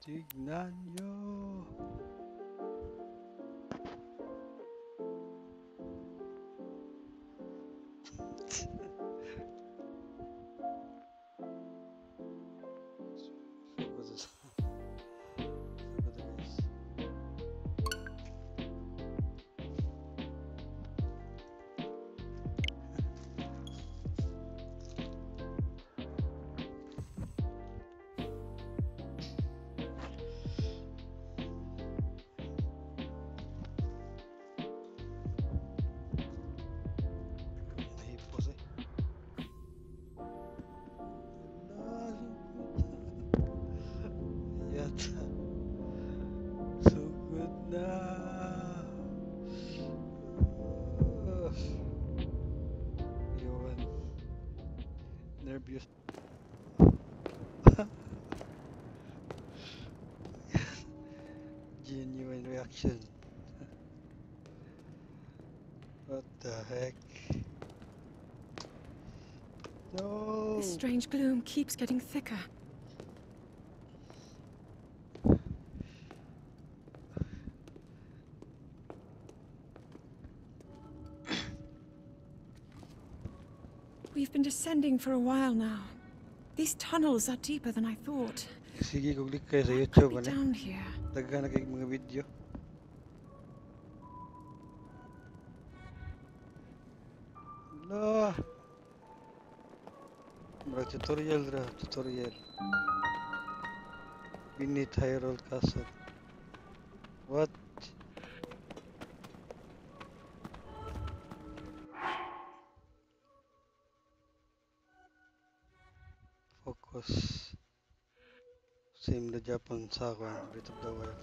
Tignan nyo. Sugod na. Yun. Nervous. Genuine reaction. What the heck? No! This strange gloom keeps getting thicker. We've been descending for a while now. These tunnels are deeper than I thought. Sige, kung kayo sa What YouTube, could be ano? down here? Daghan na kayong mga video. No! Murag tutorial ra, tutorial. Beneath Hyrule Castle. What? Focus. Same na Japan sa akin, Breath of the Wild.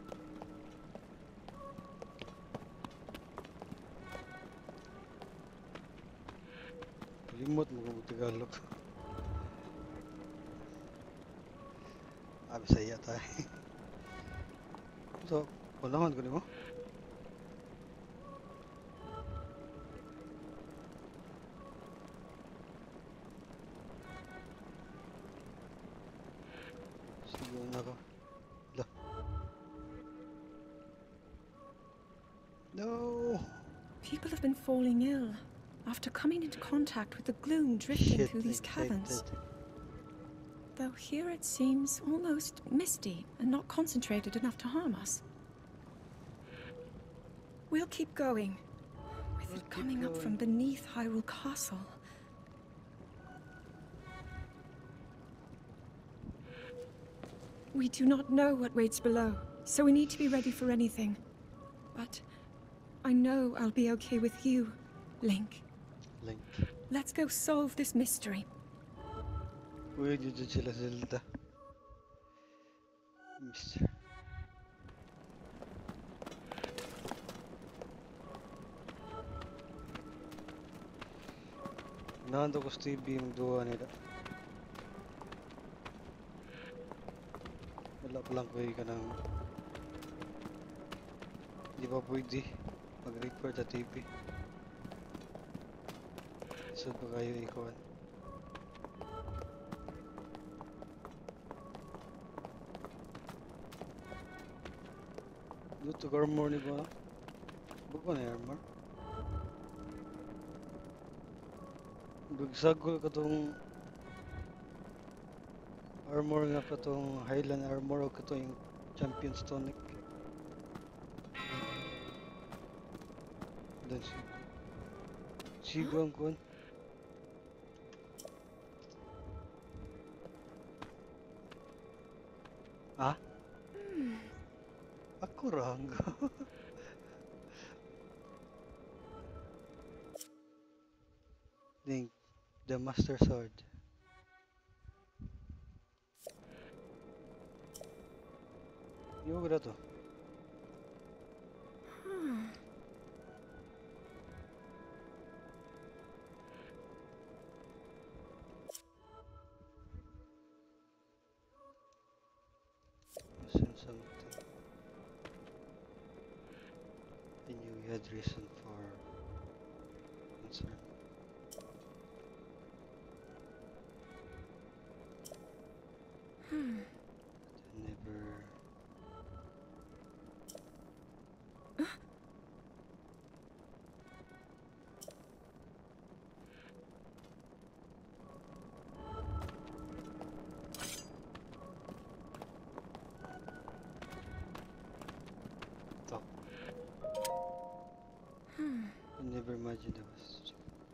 Limot mo kung Tagalog. Bisaya tayo. So, panahon ko nimo. Siguro na ako. No! People have been falling ill after coming into contact with the gloom drifting Shit, through these caverns. Though here it seems almost misty and not concentrated enough to harm us. We'll keep going, with it coming up from beneath Hyrule Castle. We do not know what waits below, so we need to be ready for anything. But I know I'll be okay with you, Link. Link. Let's go solve this mystery. Uy, dito sila Zelda. Mister. Nando ko Stevie yung duwa nila. Wala pa lang ko ka ng di ba pwede mag-record sa TV. So pa kayo ikuan. Dito armor ni ba? Buko na armor. Dugsagol ka tong armor nga ka tong Highland armor o ka to yung Champion's Tonic. Dan sigo ang kun. Ah? Ako rang. Link, the Master Sword. Yung ko na to. Listen something. I knew you had reason for concern. Never Talk. I never imagined I was.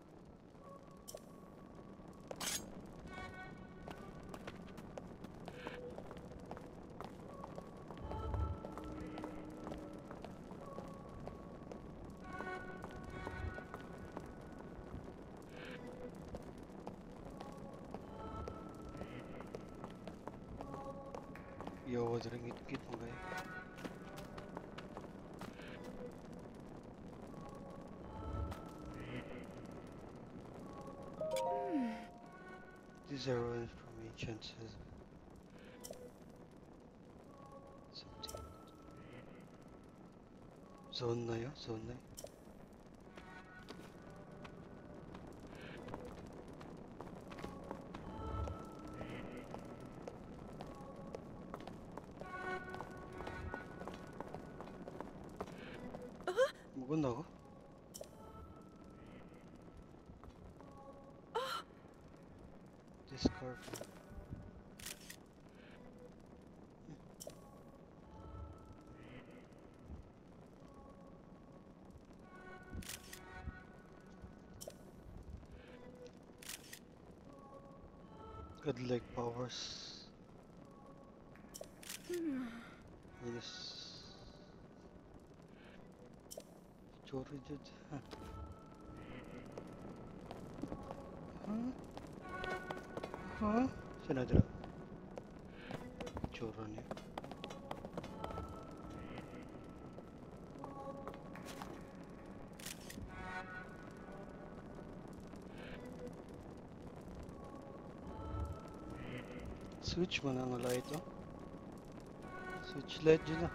Yo, was ringit-git mo kayo. These are ruins from ancient something. Zone na yun? Zone na yun? Maganda ako. This carpet. Godlike powers. Yes. Chori jud. Huh? Huh? Sinadra. Choro niya. Switch mo na ang light, oh. Switch light dyan na.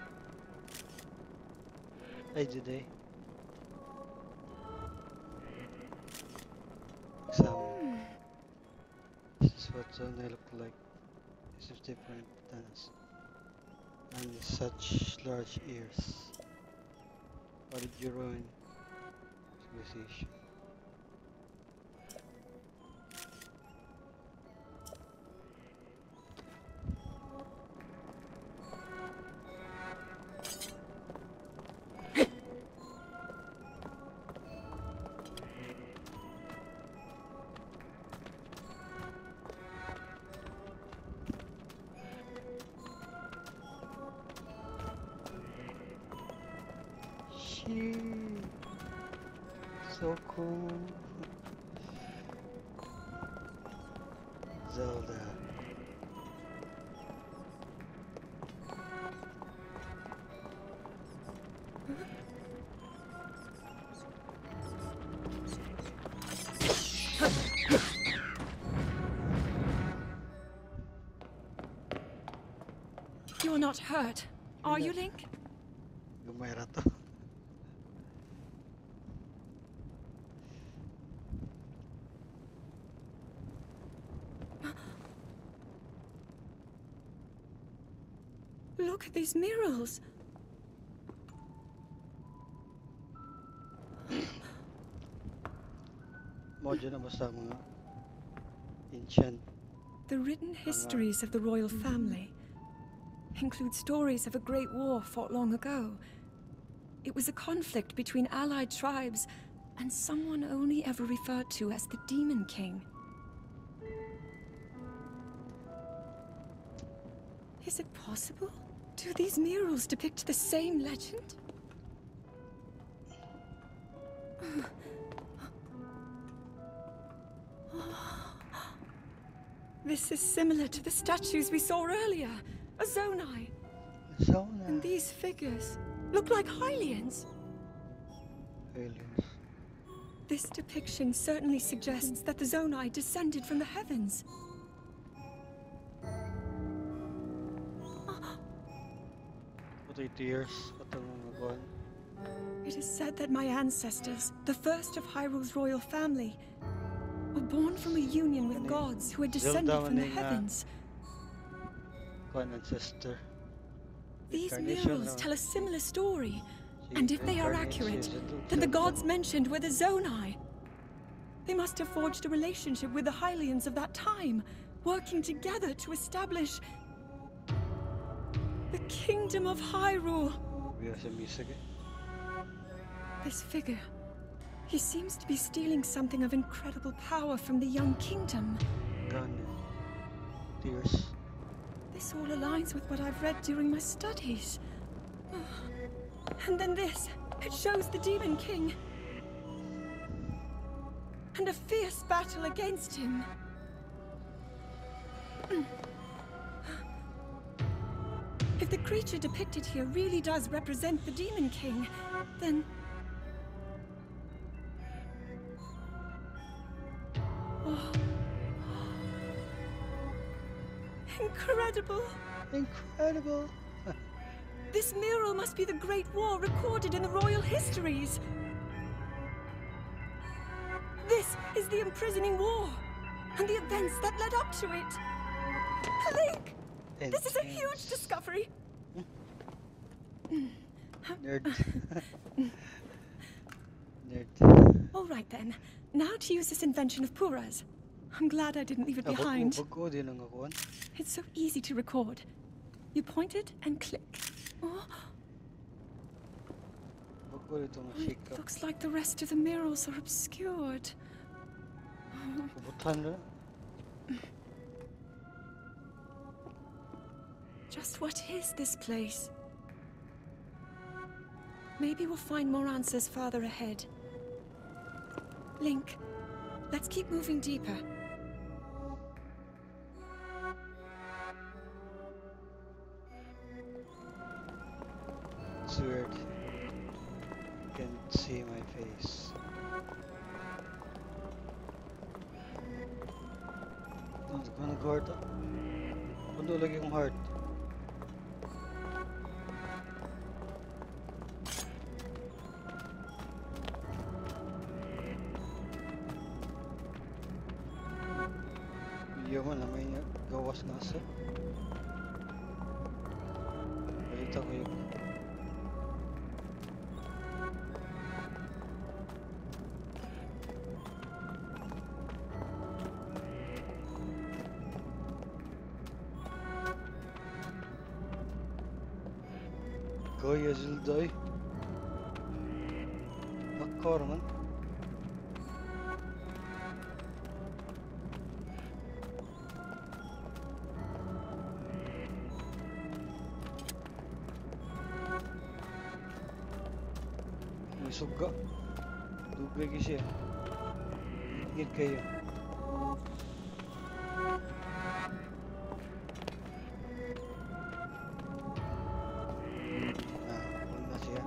Ay, dyan eh. Examine. This is what zone I look like. This is different than us. And such large ears. What did you ruin? Civilization. So cool. Zelda. You're not hurt, are you, Link? Gumera to. Look at these murals. Modyo na basta mga ancient. The written histories of the royal family include stories of a great war fought long ago. It was a conflict between allied tribes and someone only ever referred to as the Demon King. Is it possible? Do these murals depict the same legend? This is similar to the statues we saw earlier. A Zonai. Zona. And these figures look like Hylians. Aliens. This depiction certainly suggests that the Zonai descended from the heavens. What 8 years? What ang It is said that my ancestors, the first of Hyrule's royal family, were born from a union with gods who had descended from the heavens. Kuan ancestor. These Incarnation murals lang. tell a similar story. Si And if they are reincarnate accurate, si then the Zelda. gods mentioned were the Zonai. They must have forged a relationship with the Hylians of that time, working together to establish the Kingdom of Hyrule. Biya sa music eh. This figure, he seems to be stealing something of incredible power from the young kingdom. Gun. Tears. This all aligns with what I've read during my studies. And then this, it shows the Demon King. And a fierce battle against him. If the creature depicted here really does represent the Demon King, then... Oh. Incredible! Incredible! This mural must be the Great War recorded in the royal histories. This is the imprisoning war, and the events that led up to it. Link! This is a huge discovery. Nerd. Nerd. All right then. Now to use this invention of Pura's. I'm glad I didn't leave it behind. Bago din ang akuan. It's so easy to record. You point it and click. Oh, Bago dito it masika. looks like the rest of the murals are obscured. Kabutan na. Just what is this place? Maybe we'll find more answers farther ahead. Link, let's keep moving deeper. It's weird. You can't see my face. Ano ko nag-heart ah? Ano lagi kong heart? Video mo na may gawas na asa. Balita ko yun. Goya Zelda eh. Makar man. May suga. Dugay kasi siya. Ingit kayo. Wala na siya.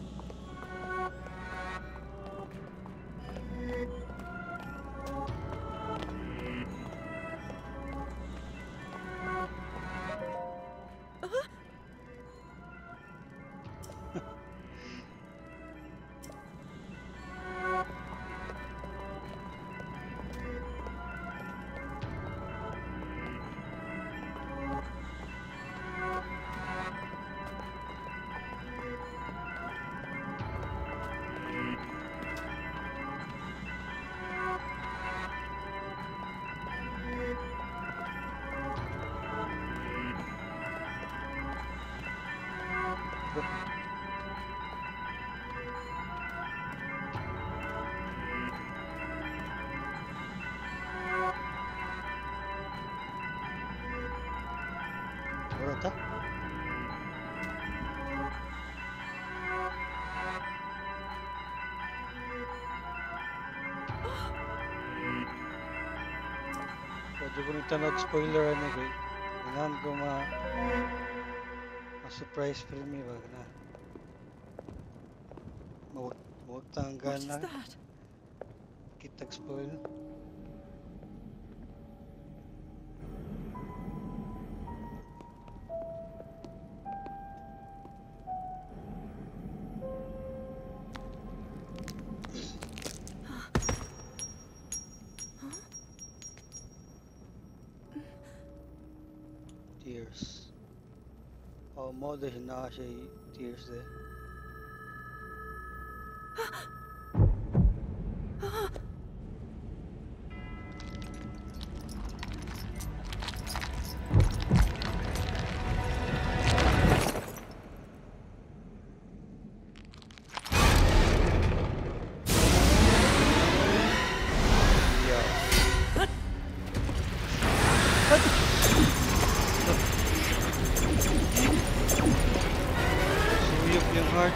Wala ta? Pwede ko nang tanong spoiler ano kay. Kailangan ko ma-surprise film eh. Wag na. Mawag tanggan What is na. that? Kitag spoil. Tears. Oh, mo de na siya tears de. Suyok yung heart.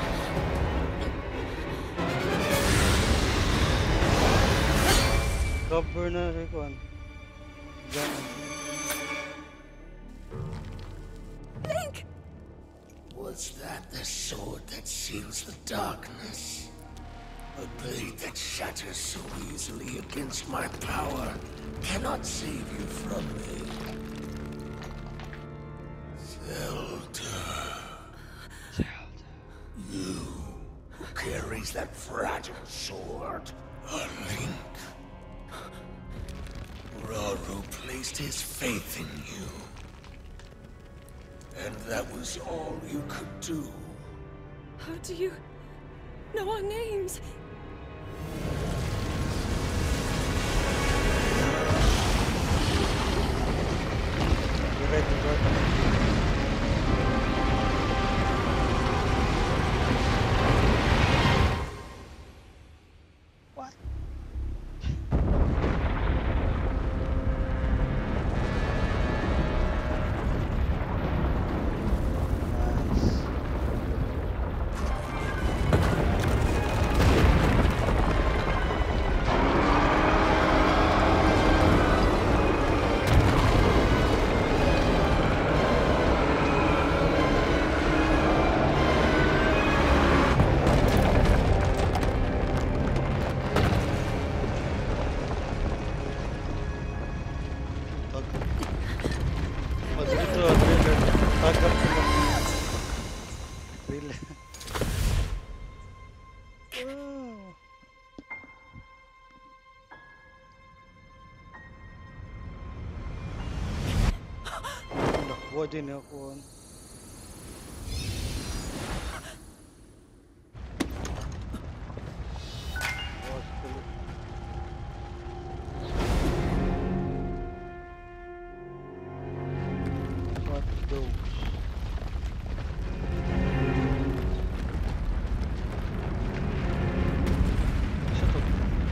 Cover na rin ko. Link! Was that the sword that seals the darkness? A blade that shatters so easily against my power cannot save you from me. Zelda. You who carries that fragile sword. A Link. Raru placed his faith in you. And that was all you could do. How do you know our names? You ready to go? What? Nice. Pag ito, thriller. Tagap sila. Thriller. Wow. Nakuha din ako. What's the What's those? Isa to.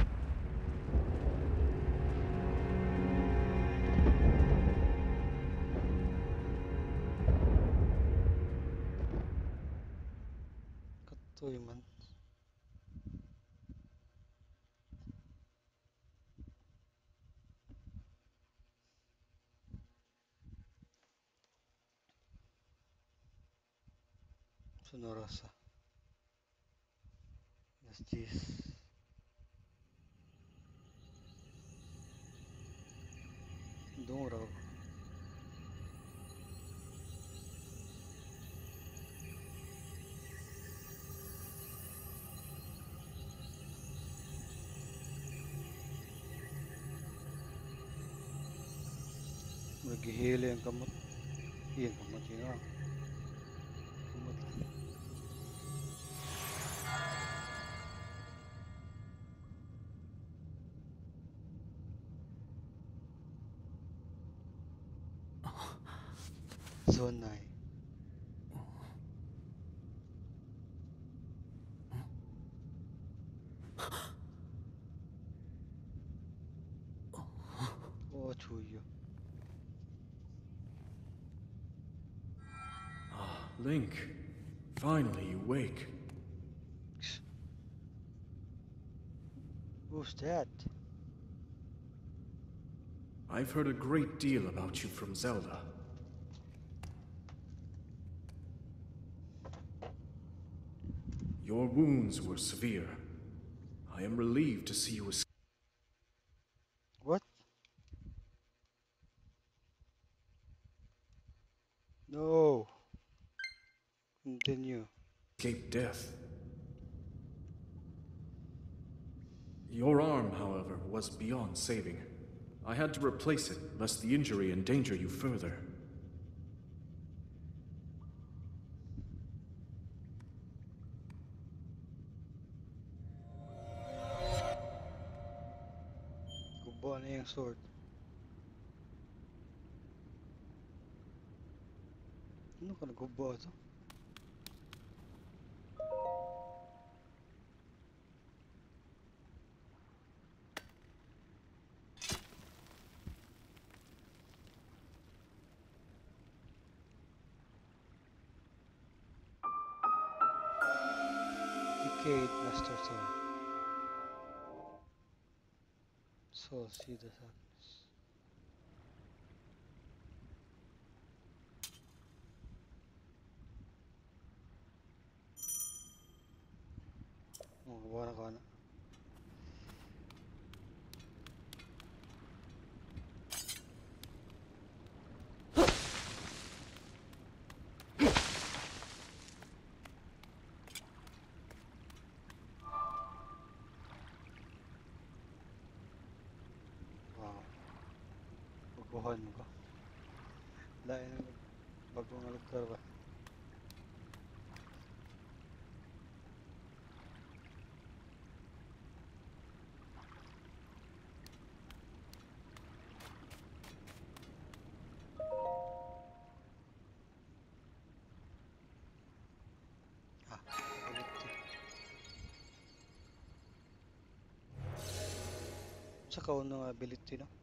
Katoy man. Sonorasa. Yes, this. Doon raw. Maghihili ang kamot. Iyan, kamot yun ah. Kamot lang. Zonai. Oh, Chuyo. Link, finally you wake. Who's that? I've heard a great deal about you from Zelda. Your wounds were severe. I am relieved to see you What? No. Continue. escape death. Your arm, however, was beyond saving. I had to replace it, lest the injury endanger you further. yung sword. Ano ka nagkubo ito? Decayed Master Sword. So see the sadness. Oh, buwan ako na. Wow. Bubuhan mo ko. Lain na bagong alagkar ba? Ah, ability. Sa kaunang ability no?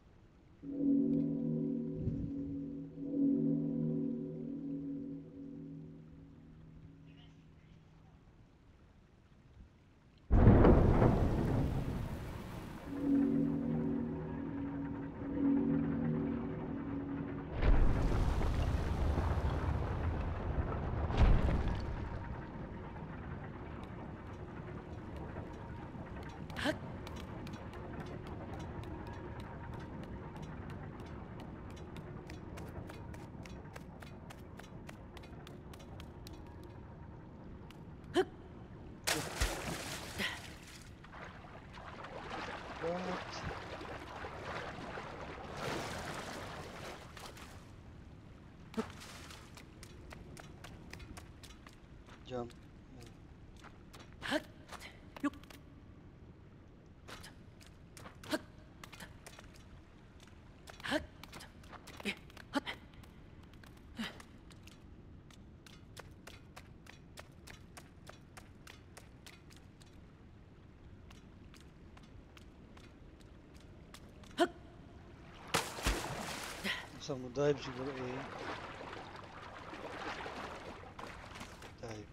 What? Jump. Sa mo dive siguro eh. Dive.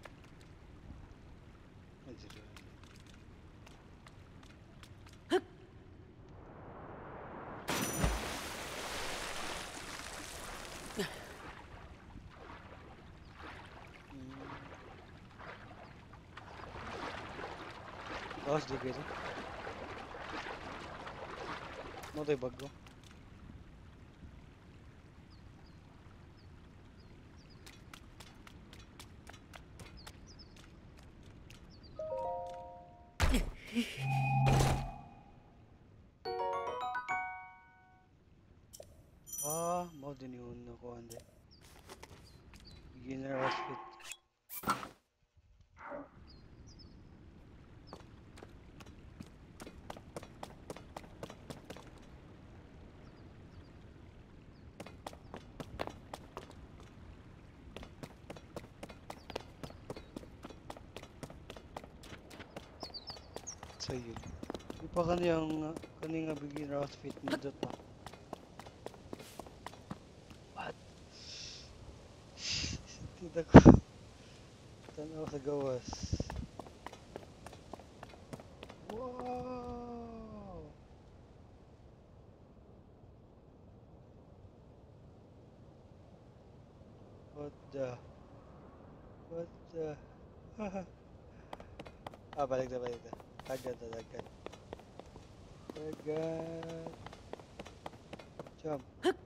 Ay, dito. Lakas di kayo. Ano tayo bago? Ah, mau din yun ako ande. Beginner outfit. Sa yun. Di pa kaniyang beginner outfit nito pa. What? Tita ko. Tanaw sa gawas. Wow! What the? What the? Ah, balik na, balik na. Agad na, agad. Agad. Jump.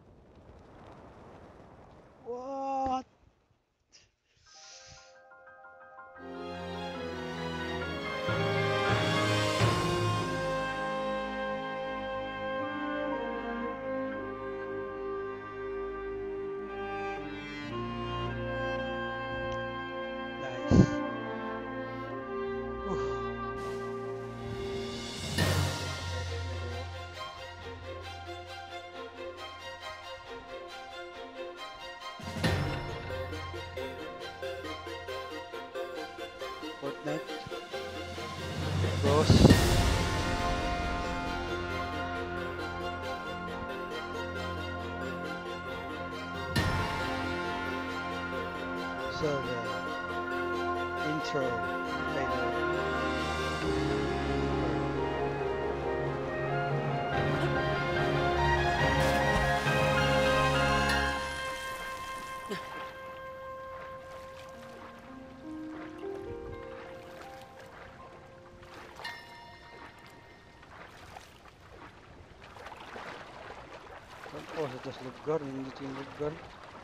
What? Nice. Oof. Boss. So the intro trailer. Oh, sa tas lugar, hindi yung lugar.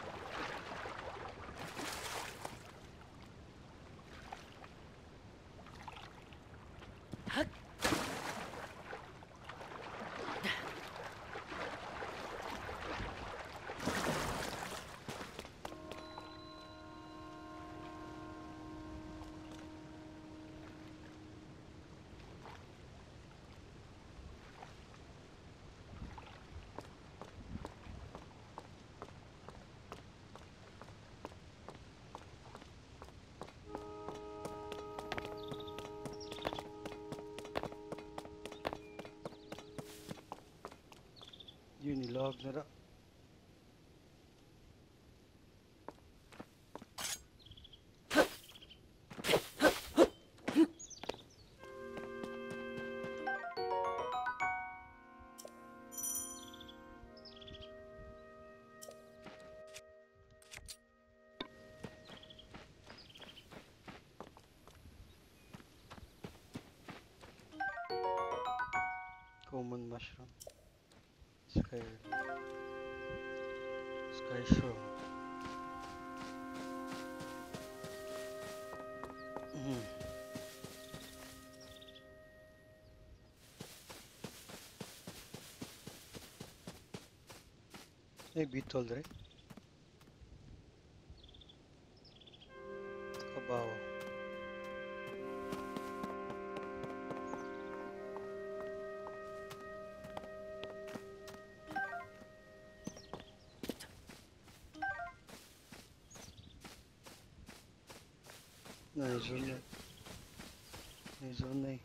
Yun, nilog na ra. Common mushroom. Sky. Sky shroom. May beetle rin. Kabaw. Naizon na. Naizon na eh.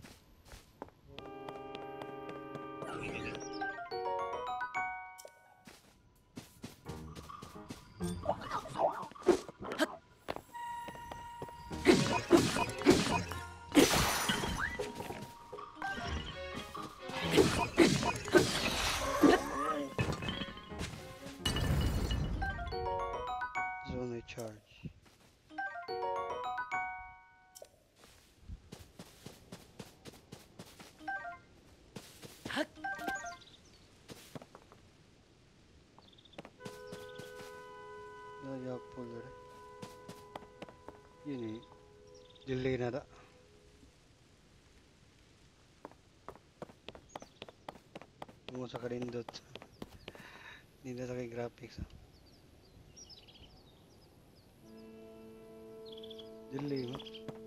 Zone charge. Yapol rin. Yun eh. Delay na da. Mo sa karindot. Hindi na sa kay graphics. Delay mo.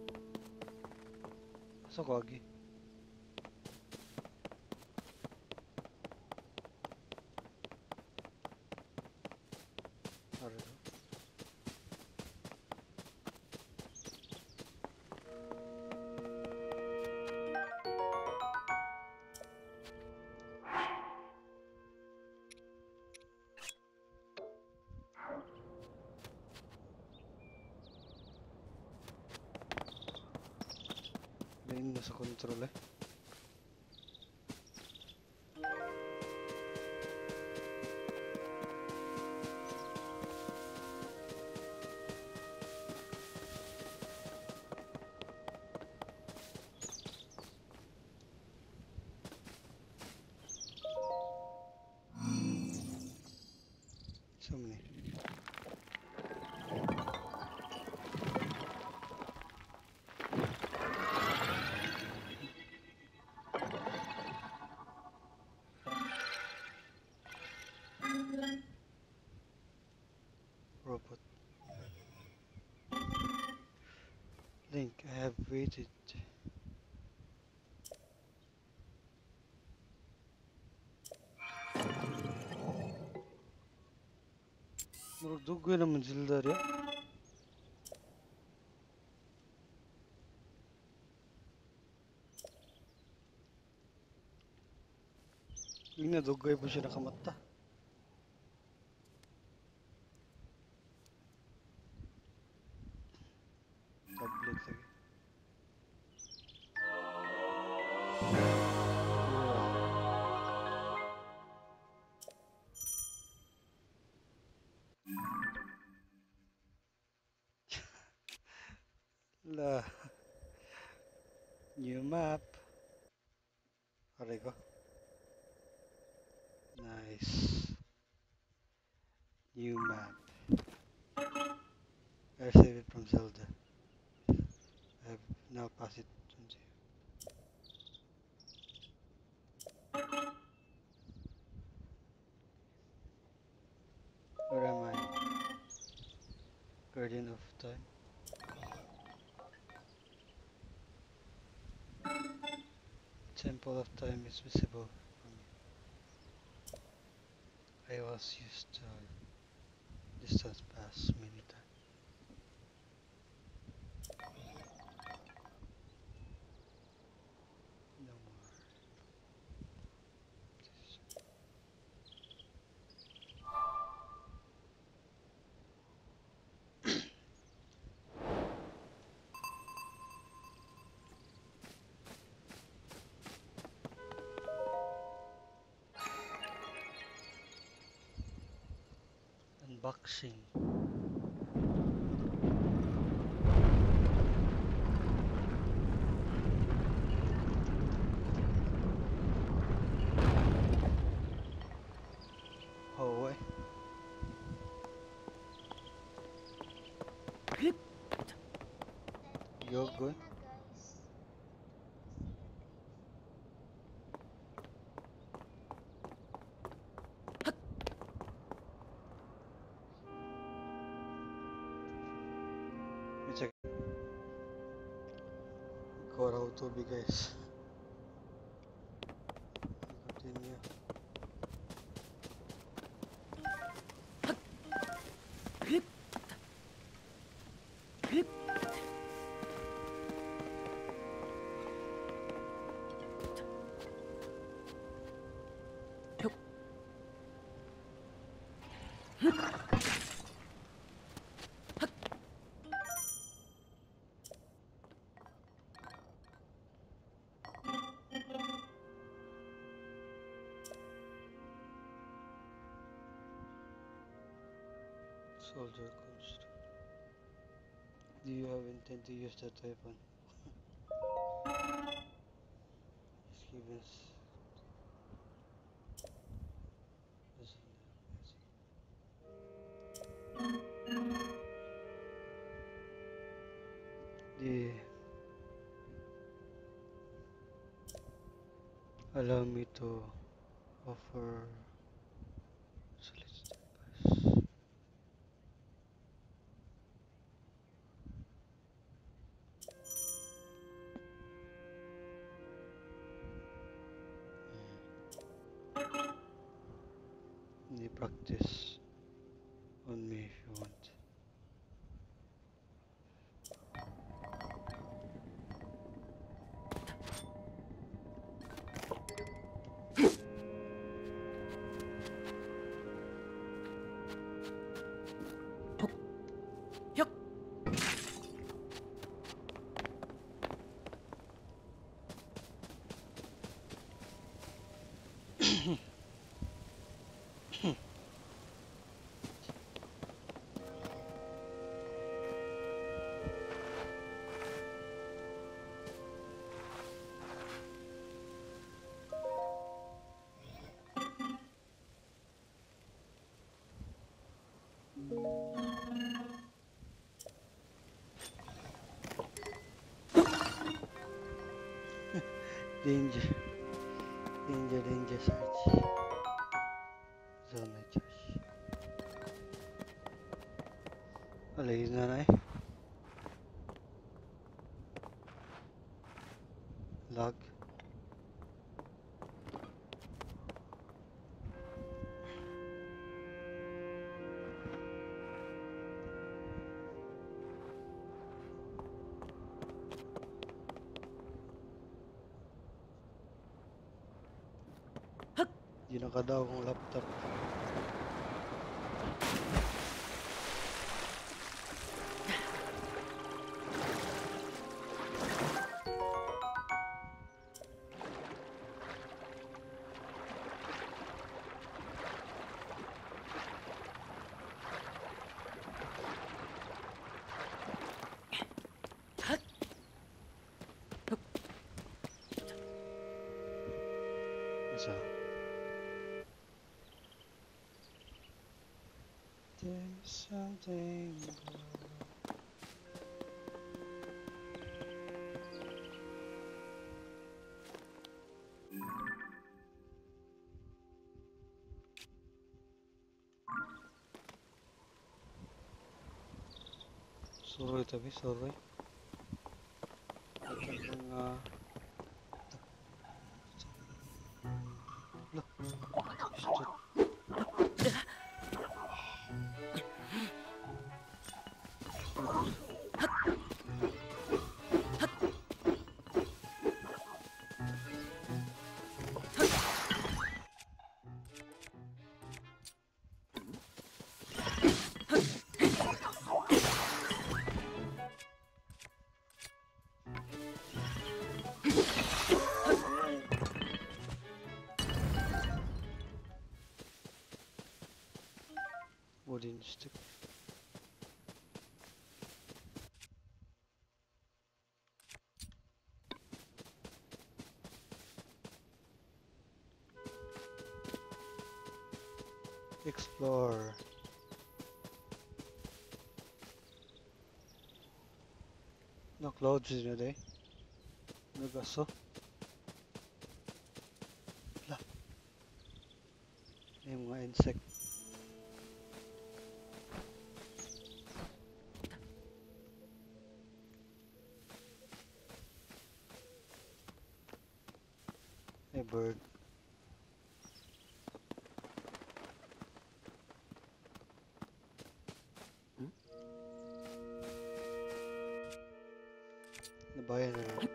Sa kagi. Main nasa control eh. So many. Robot. Link, I have waited. Murag dugoy naman zelda rin. Yine dugay po siya nakamata. Tablet lagi. La. New map. Aray ko. Nice. New map. I saved it from Zelda. I have now passed it on to you. Where am I? Guardian of Time. Temple of Time is visible from me. I was used to distance pass many times. No more. Unboxing. Oh, you're good. It's a core how to be guys. Continue. Soldier coast. Do you have intent to use that weapon? Just give us. The allow me to offer solicited advice. The practice on me if you want. Danger, danger, danger, search. Zone charge. Alay na na eh. Log. ginakadaw kong laptop. Isa. There's something suroy tapi suroy. Mga loh, shit. Wooden stick. Explore. No clouds in day. No gaso. Lah. May mga insect. Hey bird. Nabayan na lang.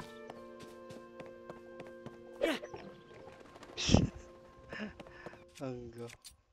Hangga.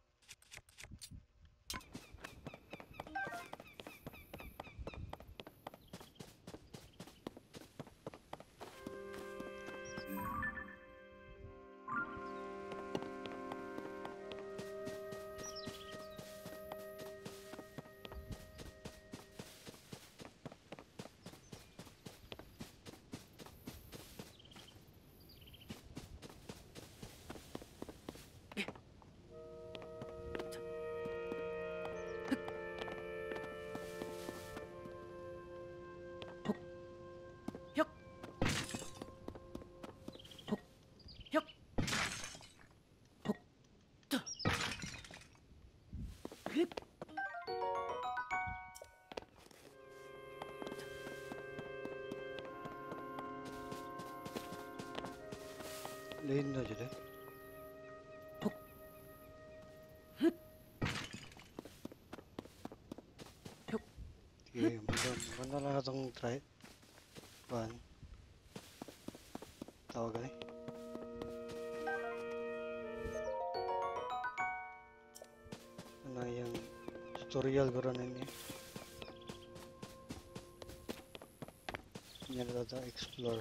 Lain na dyan eh. Sige, maganda lang itong try. Kuhan. Tawagan eh. Ano yung tutorial ko rin niya. Yan na ito explore.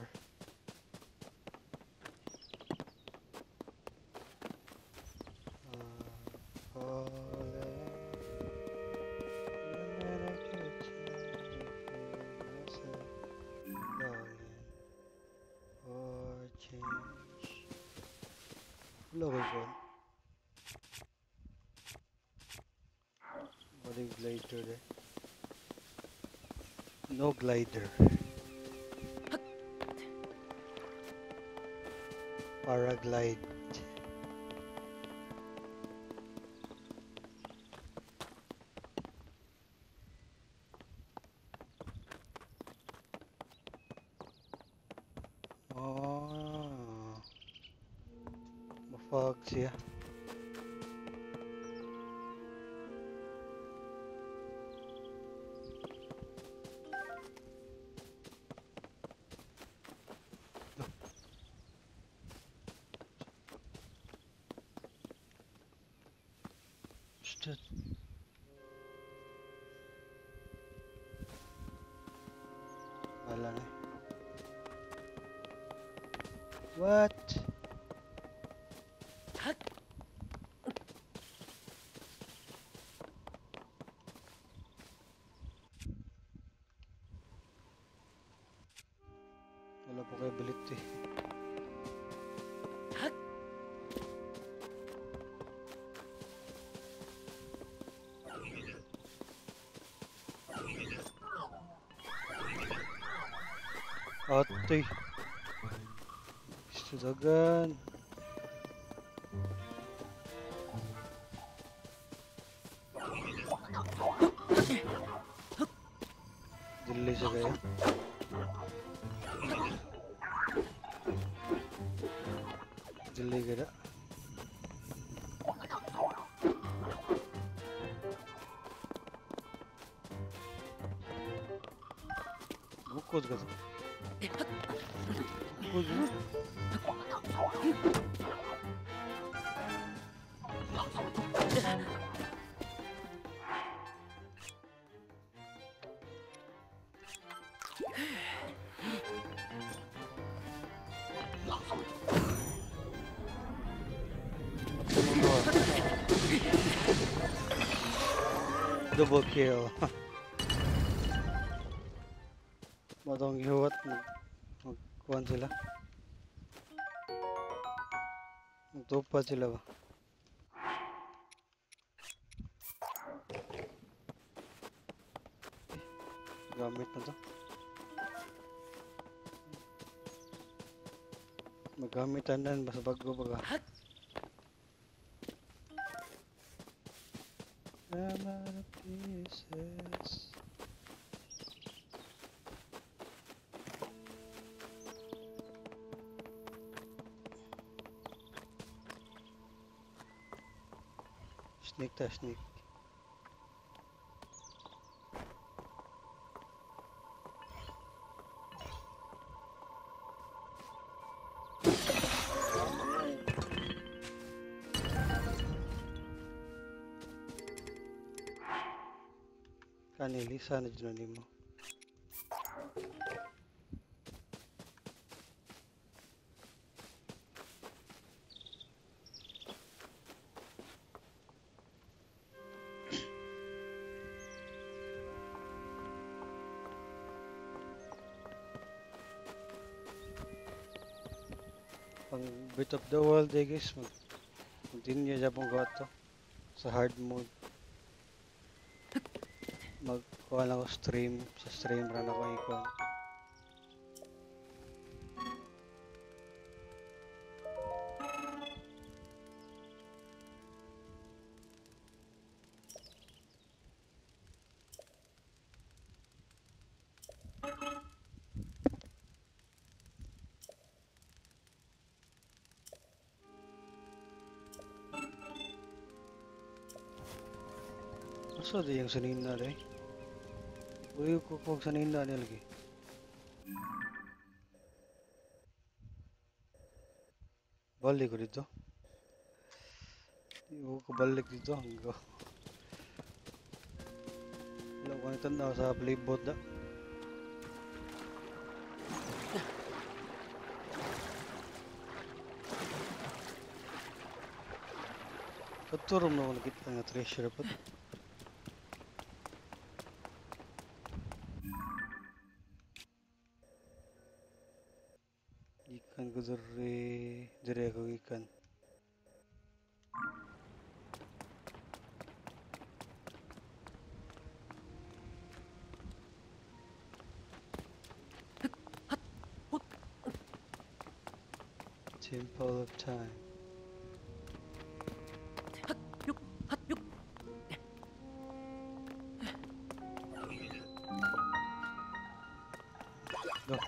Lower one. Body glider there. No glider. Paraglide. Oh, mafog siya. Understood. Wala na. What? Wala po kayo ability. Atoy. Istudagan. Delay siya kaya. Delay kada. Bukod ka to. Bukod mo. Double kill. Matong gihuwat magkuhan sila. Magtupad sila ba? Gamit na to. Magamit tanan basta bago baga. I'm out of pieces. Sneak ta, sneak. Kanili, sana dyan mo. Pang bit of the world guys, continue siya pong gawa to sa hard mode. Magkuha lang ako stream, sa stream run ako ikon. Masa di yung sanina rin? Uy, kukog sanina niya lagi. Balik ko dito. Hindi ko balik dito. Wala ko nang tanaw sa playboat na. Katurom na ako nakita nga treasure pa. Ikan ko dire ako ikan. Temple of Time. Go.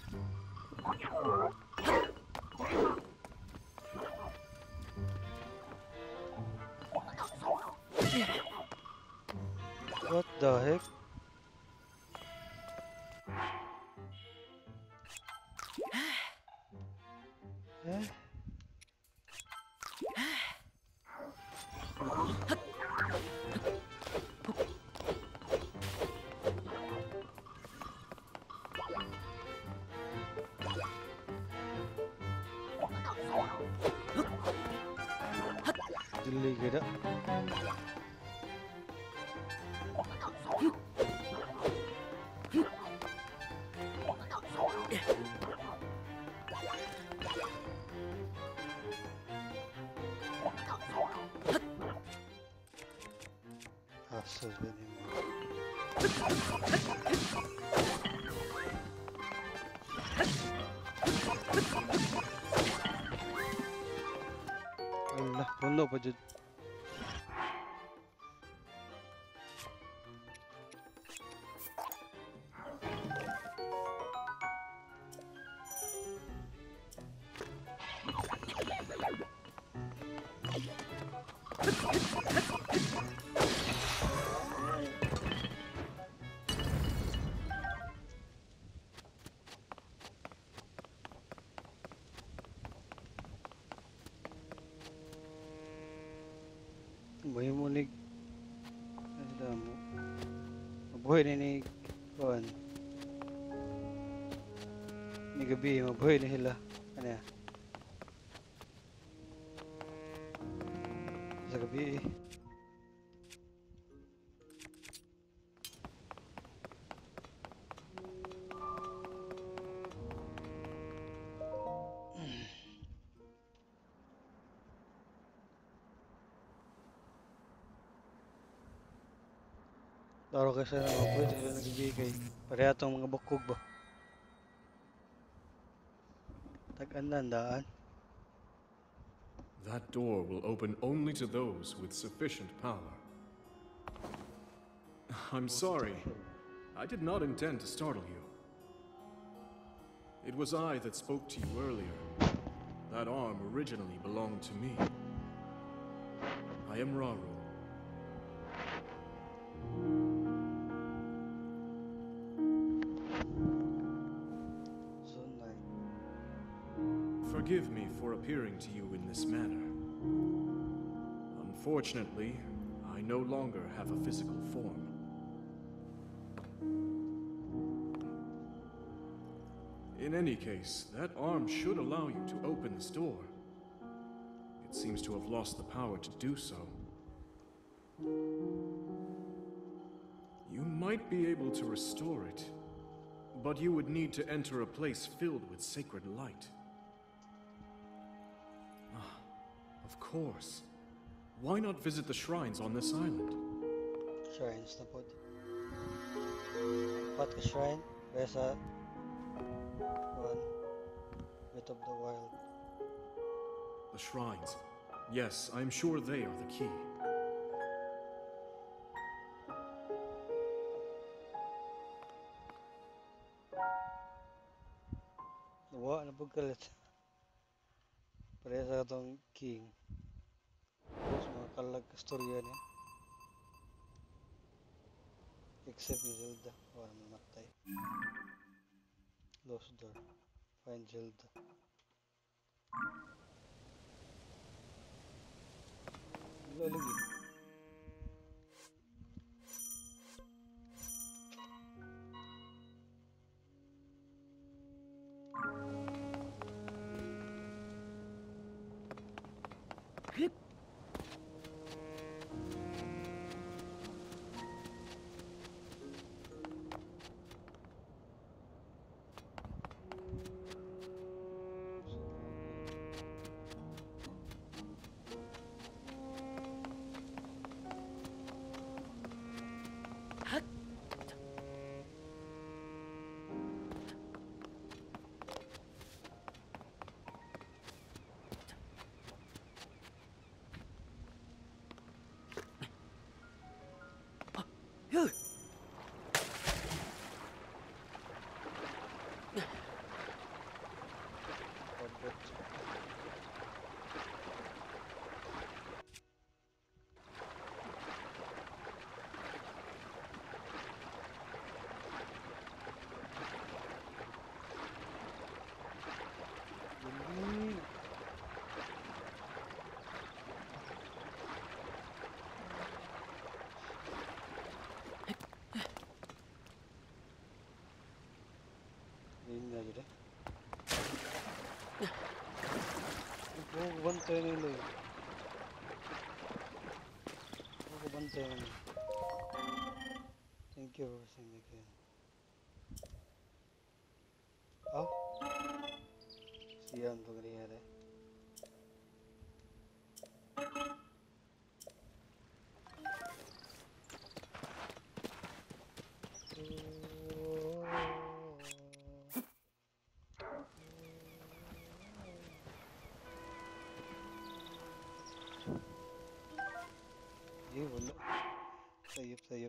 What the heck? Dili gada. Hassle anymore. Allah, puno pa dyan. Buhay mo ni... Ano mo? Mabuhay ni Kuan. Ni gabi, mabuhay ni sila. Ano ya? Sa gabi eh. Laro kasi na mabuhay sila nagbibigay. Pareha itong mga bukog ba? Tag-anan daan. That door will open only to those with sufficient power. I'm sorry. I did not intend to startle you. It was I that spoke to you earlier. That arm originally belonged to me. I am Raru. Forgive me for appearing to you in this manner. Unfortunately, I no longer have a physical form. In any case, that arm should allow you to open this door. It seems to have lost the power to do so. You might be able to restore it, but you would need to enter a place filled with sacred light. Of course. Why not visit the shrines on this island? Shrines na po. Pat ka shrine. Kaya sa... Kuan. Breath of the Wild. The shrines. Yes, I'm sure they are the key. Nawa na po kalit. Pareha sa itong king. Tapos mga kalag kastorya niya. Except ni Zelda. Wala mamatay. Lost door. Find Zelda. Wala lagi. Yun nga yun eh. Bantay nila eh. One thing. Thank you for seeing me again. Oh, siya ang nangyayari. Eh, wala. Sayop.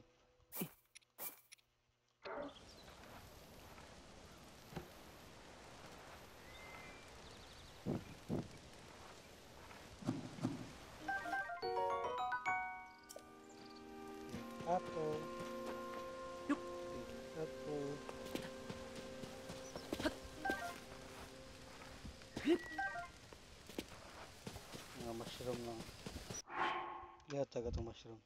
Apple. Apple. Mga mushroom lang. Ihatag itong mushroom.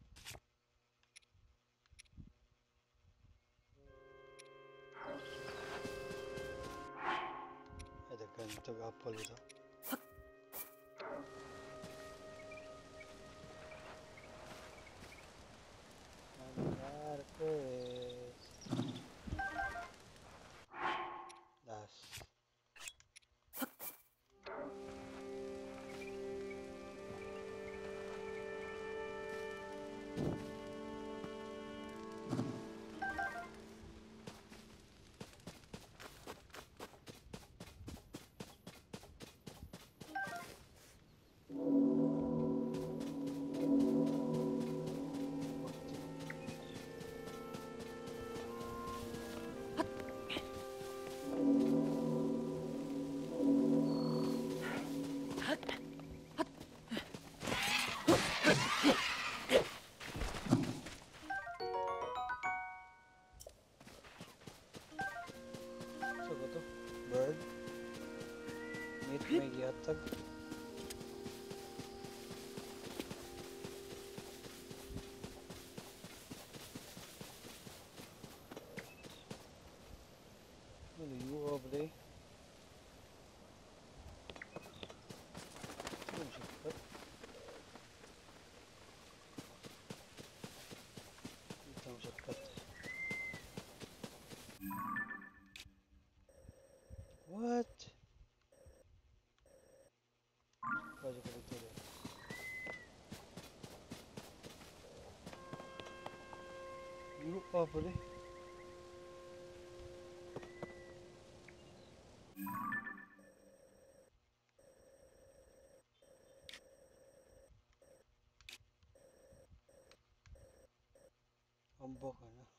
Ay, daghan itong apple ito. Last. So, ito. Bird. Meat may gihatag. Ano yung over there? Ano yung shortcut? Ito ang shortcut. What? Pwede ko dito rin. Yung over there? Ambok ka na.